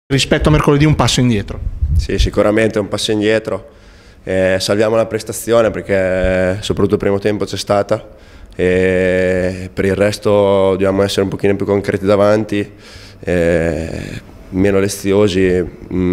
Rispetto a mercoledì un passo indietro. Sì, sicuramente un passo indietro. Salviamo la prestazione perché soprattutto il primo tempo c'è stata e per il resto dobbiamo essere un pochino più concreti davanti, meno leziosi.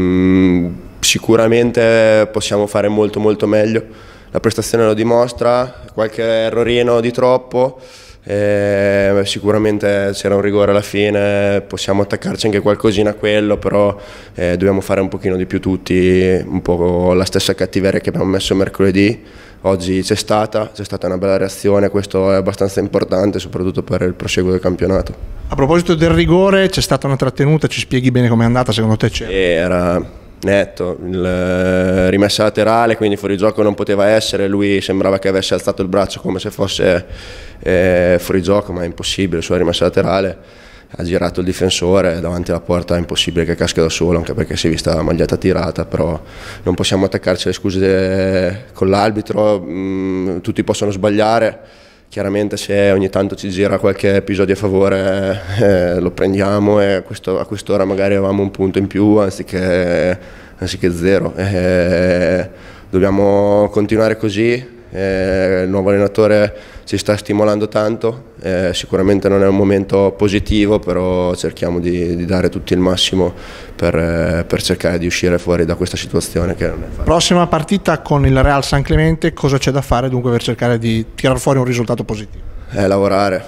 Sicuramente possiamo fare molto meglio, la prestazione lo dimostra, qualche errorino di troppo. Sicuramente c'era un rigore alla fine, possiamo attaccarci anche qualcosina a quello, però dobbiamo fare un pochino di più tutti, un po' la stessa cattiveria che abbiamo messo mercoledì. Oggi c'è stata una bella reazione, questo è abbastanza importante soprattutto per il proseguo del campionato. A proposito del rigore, c'è stata una trattenuta, ci spieghi bene com'è andata secondo te? Era netto, rimessa laterale, quindi fuori gioco non poteva essere, lui sembrava che avesse alzato il braccio come se fosse fuori gioco, ma è impossibile, sulla rimessa laterale ha girato il difensore davanti alla porta, è impossibile che caschi da solo, anche perché si è vista la maglietta tirata, però non possiamo attaccarci alle scuse con l'arbitro, tutti possono sbagliare. Chiaramente se ogni tanto ci gira qualche episodio a favore lo prendiamo e a quest'ora magari avevamo un punto in più anziché zero. Dobbiamo continuare così, il nuovo allenatore ci sta stimolando tanto, sicuramente non è un momento positivo, però cerchiamo di dare tutti il massimo per cercare di uscire fuori da questa situazione che non è facile. Prossima partita con il Real San Clemente, cosa c'è da fare dunque per cercare di tirar fuori un risultato positivo? Lavorare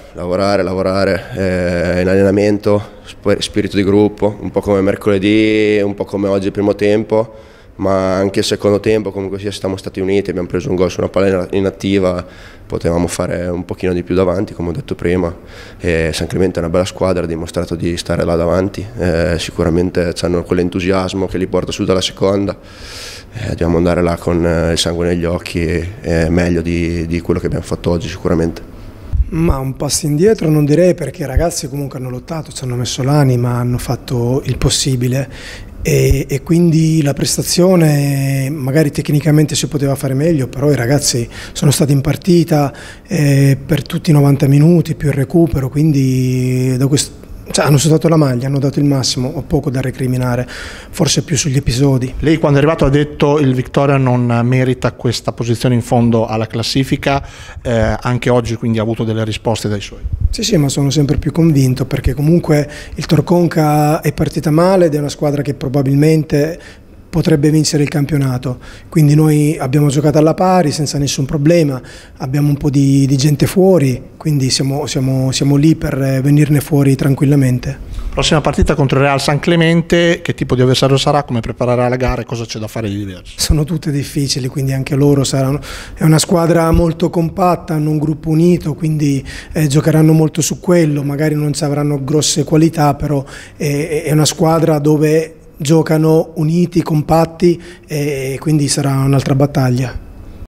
in allenamento, spirito di gruppo, un po' come mercoledì, un po' come oggi il primo tempo, ma anche il secondo tempo comunque siamo stati uniti, abbiamo preso un gol su una palla inattiva, potevamo fare un pochino di più davanti come ho detto prima, e San Clemente è una bella squadra, ha dimostrato di stare là davanti, sicuramente hanno quell'entusiasmo che li porta su dalla seconda, dobbiamo andare là con il sangue negli occhi, meglio di quello che abbiamo fatto oggi sicuramente. Ma un passo indietro non direi, perché i ragazzi comunque hanno lottato, ci hanno messo l'anima, hanno fatto il possibile e quindi la prestazione magari tecnicamente si poteva fare meglio, però i ragazzi sono stati in partita per tutti i 90 minuti più il recupero, quindi hanno sudato la maglia, hanno dato il massimo, ho poco da recriminare, forse più sugli episodi. Lei quando è arrivato ha detto il Victoria non merita questa posizione in fondo alla classifica, anche oggi quindi ha avuto delle risposte dai suoi. Sì, ma sono sempre più convinto, perché comunque il Torconca è partita male ed è una squadra che probabilmente potrebbe vincere il campionato, quindi noi abbiamo giocato alla pari senza nessun problema, abbiamo un po' di gente fuori, quindi siamo lì per venirne fuori tranquillamente. Prossima partita contro il Real San Clemente, che tipo di avversario sarà, come preparerà la gara e cosa c'è da fare di diverso? Sono tutte difficili, quindi anche loro saranno, è una squadra molto compatta, hanno un gruppo unito, quindi giocheranno molto su quello, magari non ci avranno grosse qualità, però è una squadra dove giocano uniti, compatti e quindi sarà un'altra battaglia.